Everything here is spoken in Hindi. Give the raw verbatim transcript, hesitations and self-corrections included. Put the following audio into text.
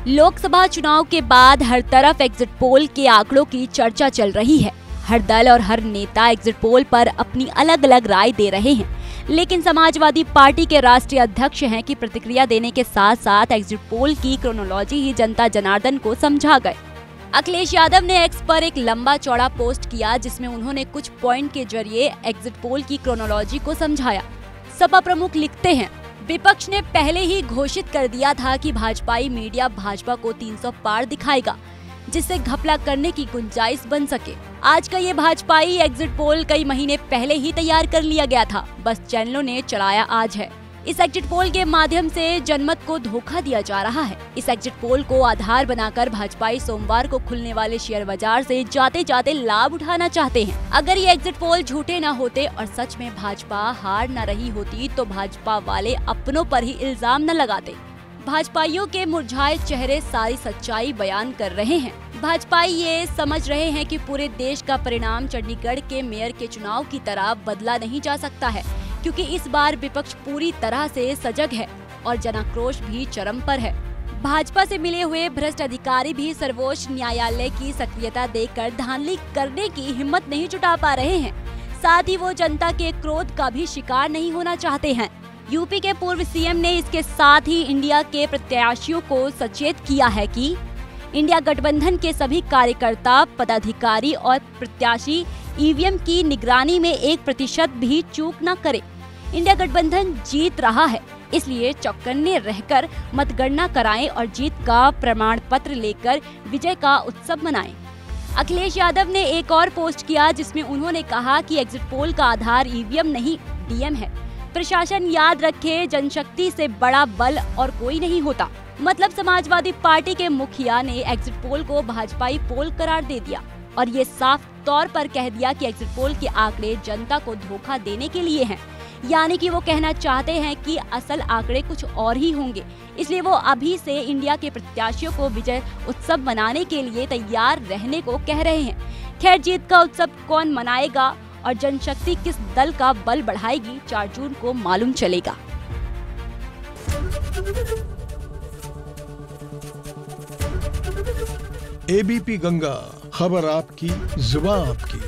लोकसभा चुनाव के बाद हर तरफ एग्जिट पोल के आंकड़ों की चर्चा चल रही है। हर दल और हर नेता एग्जिट पोल पर अपनी अलग अलग राय दे रहे हैं, लेकिन समाजवादी पार्टी के राष्ट्रीय अध्यक्ष हैं कि प्रतिक्रिया देने के साथ साथ एग्जिट पोल की क्रोनोलॉजी ही जनता जनार्दन को समझा गए। अखिलेश यादव ने एक्स पर एक लंबा चौड़ा पोस्ट किया, जिसमें उन्होंने कुछ पॉइंट के जरिए एग्जिट पोल की क्रोनोलॉजी को समझाया। सपा प्रमुख लिखते हैं, विपक्ष ने पहले ही घोषित कर दिया था कि भाजपाई मीडिया भाजपा को तीन सौ पार दिखाएगा, जिससे घपला करने की गुंजाइश बन सके। आज का ये भाजपाई एग्जिट पोल कई महीने पहले ही तैयार कर लिया गया था, बस चैनलों ने चलाया आज है। इस एग्जिट पोल के माध्यम से जनमत को धोखा दिया जा रहा है। इस एग्जिट पोल को आधार बनाकर भाजपाई सोमवार को खुलने वाले शेयर बाजार से जाते जाते लाभ उठाना चाहते हैं। अगर ये एग्जिट पोल झूठे न होते और सच में भाजपा हार न रही होती तो भाजपा वाले अपनों पर ही इल्जाम न लगाते। भाजपाइयों के मुरझाए चेहरे सारी सच्चाई बयान कर रहे हैं। भाजपाई ये समझ रहे हैं कि पूरे देश का परिणाम चंडीगढ़ के मेयर के चुनाव की तरह बदला नहीं जा सकता है, क्योंकि इस बार विपक्ष पूरी तरह से सजग है और जनाक्रोश भी चरम पर है। भाजपा से मिले हुए भ्रष्ट अधिकारी भी सर्वोच्च न्यायालय की सक्रियता देकर धांधली करने की हिम्मत नहीं जुटा पा रहे हैं। साथ ही वो जनता के क्रोध का भी शिकार नहीं होना चाहते हैं। यूपी के पूर्व सीएम ने इसके साथ ही इंडिया के प्रत्याशियों को सचेत किया है कि इंडिया गठबंधन के सभी कार्यकर्ता, पदाधिकारी और प्रत्याशी ईवीएम की निगरानी में एक प्रतिशत भी चूक न करे। इंडिया गठबंधन जीत रहा है, इसलिए चौकन्ने रहकर मतगणना कराएं और जीत का प्रमाण पत्र लेकर विजय का उत्सव मनाएं। अखिलेश यादव ने एक और पोस्ट किया, जिसमें उन्होंने कहा कि एग्जिट पोल का आधार ईवीएम नहीं डीएम है। प्रशासन याद रखे, जनशक्ति से बड़ा बल और कोई नहीं होता। मतलब समाजवादी पार्टी के मुखिया ने एग्जिट पोल को भाजपाई पोल करार दे दिया और ये साफ तौर पर कह दिया कि एग्जिट पोल के आंकड़े जनता को धोखा देने के लिए हैं। यानी कि वो कहना चाहते हैं कि असल आंकड़े कुछ और ही होंगे, इसलिए वो अभी से इंडिया के प्रत्याशियों को विजय उत्सव मनाने के लिए तैयार रहने को कह रहे हैं। खैर, जीत का उत्सव कौन मनाएगा और जनशक्ति किस दल का बल बढ़ाएगी, चार जून को मालूम चलेगा। एबीपी गंगा, खबर आपकी, जुबान आपकी।